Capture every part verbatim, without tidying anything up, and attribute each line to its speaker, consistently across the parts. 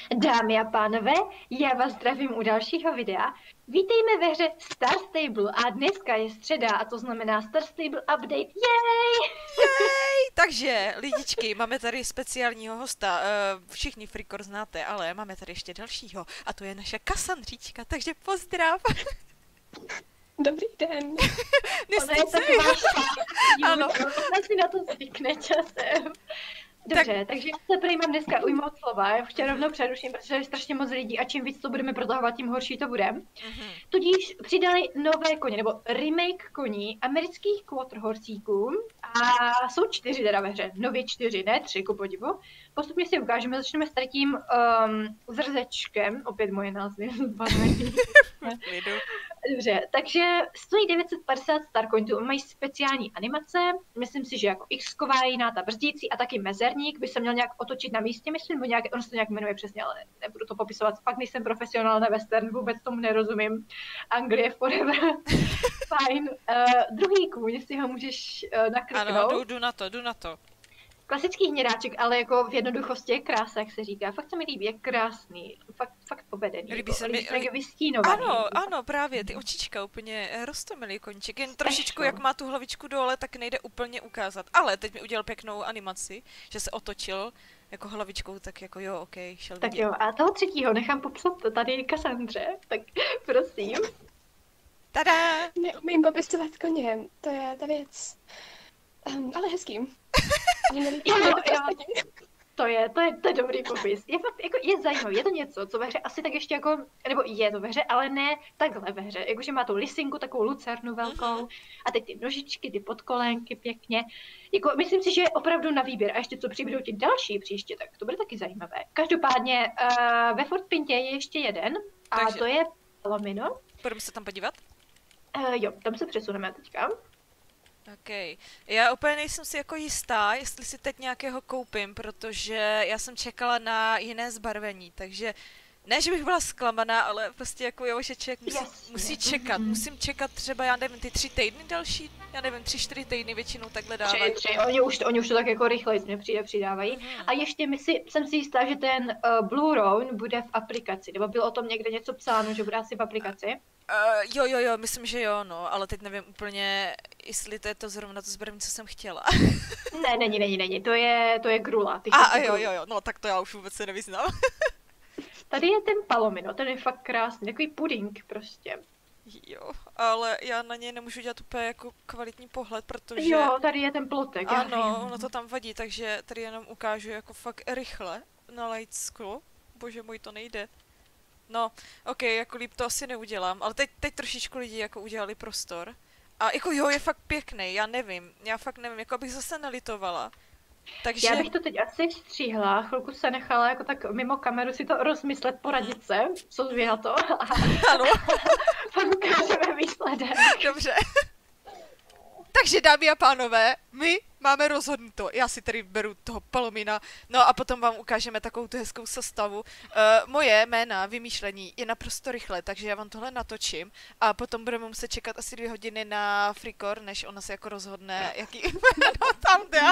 Speaker 1: Dámy a pánové, já vás zdravím u dalšího videa. Vítejme ve hře Star Stable a dneska je středa a to znamená Star Stable Update. Jej!
Speaker 2: Jej! Takže, lidičky, máme tady speciálního hosta. Uh, všichni Frikor znáte, ale máme tady ještě dalšího. A to je naše Kassandříčka, takže pozdrav!
Speaker 3: Dobrý den.
Speaker 1: Ona je taková špatná.
Speaker 2: Ano.
Speaker 1: Ona si na to zvykne časem. Dobře, tak... takže já se prý mám dneska ujmout slova, já už tě rovnou přeruším, protože je strašně moc lidí a čím víc to budeme protahovat, tím horší to bude. Mm-hmm. Tudíž přidali nové koně, nebo remake koní amerických quarterhorsíků a jsou čtyři teda ve hře, nově čtyři, ne tři, ku podivu. Postupně si ukážeme, začneme s třetím um, zrzečkem, opět moje názvy. Dobře, takže stojí devět set padesát starcointů, mají speciální animace, myslím si, že jako X-ková jiná, ta brzdící a taky mezerník by se měl nějak otočit na místě, myslím, bo nějak, on se to nějak jmenuje přesně, ale nebudu to popisovat, fakt nejsem profesionál na western, vůbec tomu nerozumím, Anglie forever, fajn. Uh, druhý kůň, jestli ho můžeš uh, nakliknout.
Speaker 2: Ano, jdu, jdu na to, jdu na to.
Speaker 1: Klasický hnědáček, ale jako v jednoduchosti je krása, jak se říká. Fakt se mi líbí, je krásný. Fakt, fakt povedený.
Speaker 2: Líbí
Speaker 1: jako,
Speaker 2: se mi...
Speaker 1: Líbí... vystínovaný.
Speaker 2: Ano, ano, právě, ty očička úplně roztomilý koníček. Jen trošičku, jak má tu hlavičku dole, tak nejde úplně ukázat. Ale teď mi udělal pěknou animaci, že se otočil jako hlavičkou, tak jako jo, ok, šel
Speaker 1: Tak
Speaker 2: vidět.
Speaker 1: jo, a toho třetího nechám popsat tady Kassandře, tak prosím.
Speaker 2: Tada!
Speaker 3: Neumím popisovat koně, to je ta věc. Um, ale hezký.
Speaker 1: jo, jo, to je, to je, to je dobrý popis. Je fakt, jako, je zajímavý, je to něco, co ve hře asi tak ještě jako, nebo je to ve hře, ale ne takhle ve hře. Jakože má tu lisinku, takovou lucernu velkou a teď ty nožičky, ty podkolénky pěkně. Jako, myslím si, že je opravdu na výběr. A ještě co přibydou ti další příště, tak to bude taky zajímavé. Každopádně uh, ve Fort Pintě je ještě jeden a Takže... to je Palomino.
Speaker 2: Půjdeme se tam podívat?
Speaker 1: Uh, jo, tam se přesuneme teďka.
Speaker 2: OK. Já úplně nejsem si jako jistá, jestli si teď nějakého koupím, protože já jsem čekala na jiné zbarvení, takže ne, že bych byla zklamaná, ale prostě jako jo, že člověk musí, musí čekat. Mm-hmm. Musím čekat třeba, já nevím, ty tři týdny další, já nevím, tři, čtyři týdny většinou takhle dávají.
Speaker 1: Tři, tři, oni už, oni už to tak jako rychleji mě přijde, přidávají. Mm-hmm. A ještě my si, jsem si jistá, že ten uh, Blue Rune bude v aplikaci, nebo bylo o tom někde něco psáno, že bude asi v aplikaci.
Speaker 2: Uh, jo, jo, jo, myslím, že jo, no, ale teď nevím úplně, jestli to je to zrovna to zbarvení, co jsem chtěla.
Speaker 1: ne, není, není, není, to je, to je Grula.
Speaker 2: A, a jo, jo, jo, no tak to já už vůbec se nevyznám.
Speaker 1: Tady je ten Palomino, ten je fakt krásný, takový puding prostě.
Speaker 2: Jo, ale já na něj nemůžu dělat úplně jako kvalitní pohled, protože...
Speaker 1: Jo, tady je ten plotek.
Speaker 2: Ano, ono to tam vadí, takže tady jenom ukážu jako fakt rychle na lightscroll. Bože můj, to nejde. No, ok, jako líp to asi neudělám, ale teď, teď trošičku lidi jako udělali prostor. A jako jo, je fakt pěkný, já nevím, já fakt nevím, jako abych zase nelitovala. Takže...
Speaker 1: Já bych to teď asi stříhla, chvilku se nechala jako tak mimo kameru si to rozmyslet, poradit se, co zví na to.
Speaker 2: Ano.
Speaker 1: Pak ukážeme výsledek.
Speaker 2: Dobře. Takže dámy a pánové, my máme rozhodnuto. Já si tady beru toho Palomina, no a potom vám ukážeme takovou tu hezkou sestavu. Uh, moje jména, vymýšlení je naprosto rychle, takže já vám tohle natočím a potom budeme muset čekat asi dvě hodiny na Frikor, než ona se jako rozhodne, jaký jméno tam dá.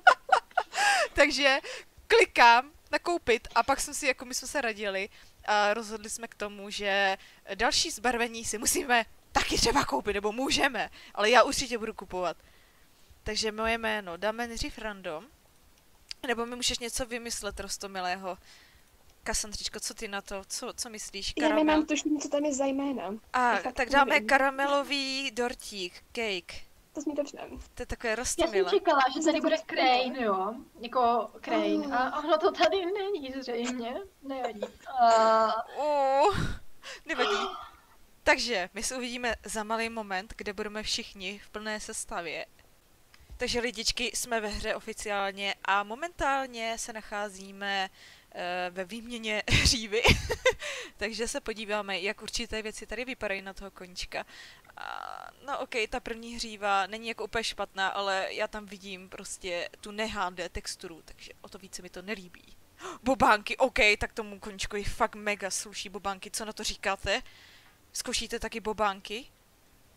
Speaker 2: Takže klikám na koupit a pak jsme si, jako my jsme se radili a rozhodli jsme k tomu, že další zbarvení si musíme taky třeba koupit, nebo můžeme, ale já určitě budu kupovat. Takže moje jméno dáme nejdřív random, nebo mi můžeš něco vymyslet, rostomilého. Kassandřičko, co ty na to? Co, co myslíš?
Speaker 3: Karamel? Já nemám tušení, co tam je za jména.
Speaker 2: A, tak dáme nevím. Karamelový dortík, cake.
Speaker 3: To zní dobře.
Speaker 2: To je takové rostomilé.
Speaker 1: Já jsem čekala, že tady bude Crane, jo. Jako Crane. Oh. A ono to tady není zřejmě. Nevadí. Uh...
Speaker 2: Uh, nevadí. Takže my se uvidíme za malý moment, kde budeme všichni v plné sestavě. Takže lidičky, jsme ve hře oficiálně a momentálně se nacházíme uh, ve výměně hřívy. Takže se podíváme, jak určité věci tady vypadají na toho koníčka. Uh, no ok, ta první hříva není jako úplně špatná, ale já tam vidím prostě tu ne há dé texturu, takže o to více mi to nelíbí. Bobánky, ok, tak tomu koníčku je fakt mega sluší bobánky, co na to říkáte? Zkoušíte taky bobánky?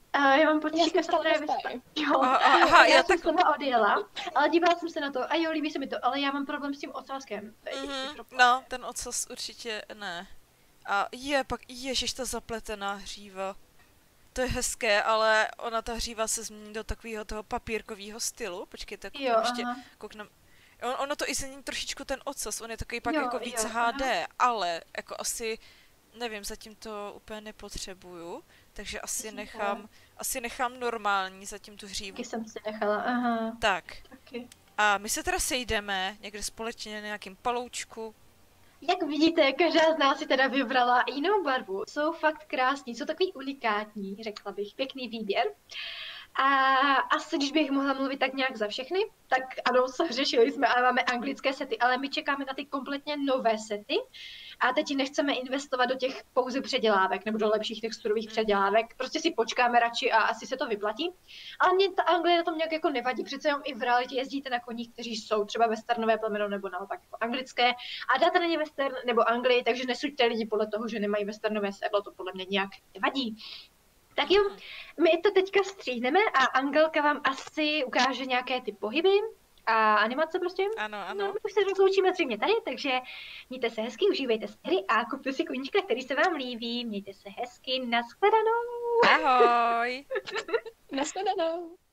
Speaker 1: Uh, já mám
Speaker 3: Já
Speaker 1: pocit,
Speaker 3: jsem
Speaker 1: že
Speaker 3: stále
Speaker 1: je
Speaker 3: ve stáji.
Speaker 1: Jo,
Speaker 2: Aha, aha,
Speaker 1: já
Speaker 2: já
Speaker 1: jsem
Speaker 2: tak...
Speaker 1: sama odjela, ale dívala jsem se na to a jo, líbí se mi to, ale já mám problém s tím ocáskem. To je
Speaker 2: Mhm,
Speaker 1: těžký problém.
Speaker 2: no, ten ocas určitě ne. A je pak, ježiš, ta zapletená hříva. To je hezké, ale ona ta hříva se změní do takového toho papírkového stylu. Počkejte,
Speaker 1: Jo,
Speaker 2: kouknem ještě,
Speaker 1: aha.
Speaker 2: kouknem. On, ono to i změní trošičku ten ocas, on je takový pak
Speaker 1: Jo,
Speaker 2: jako víc
Speaker 1: jo,
Speaker 2: H D, ale jako asi, nevím, zatím to úplně nepotřebuju, takže asi
Speaker 1: Super.
Speaker 2: nechám, asi nechám normální zatím tu hřívu.
Speaker 1: Taky jsem si nechala, aha,
Speaker 2: Tak,
Speaker 1: taky.
Speaker 2: a my se teda sejdeme někde společně na nějakým paloučku.
Speaker 1: Jak vidíte, každá z nás si teda vybrala jinou barvu. Jsou fakt krásní, jsou takový unikátní, řekla bych, pěkný výběr. A asi, když bych mohla mluvit tak nějak za všechny, tak ano, řešili jsme, ale máme anglické sety, ale my čekáme na ty kompletně nové sety. A teď nechceme investovat do těch pouze předělávek nebo do lepších texturových předělávek. Prostě si počkáme radši a asi se to vyplatí. Ale mě ta Anglie na tom nějak jako nevadí. Přece jenom i v realitě jezdíte na koních, kteří jsou třeba westernové plemeno nebo naopak jako anglické. A dáte na ně western nebo Anglii, takže nesuďte lidi podle toho, že nemají westernové sedlo, to podle mě nějak nevadí. Tak jo, my to teďka stříhneme a Angelka vám asi ukáže nějaké ty pohyby a animace prostě.
Speaker 2: Ano, ano.
Speaker 1: No, už se rozloučíme zřejmě tady, takže mějte se hezky, užívejte si hry a kupte si koníčka, který se vám líbí. Mějte se hezky, nashledanou.
Speaker 2: Ahoj!
Speaker 3: Nashledanou.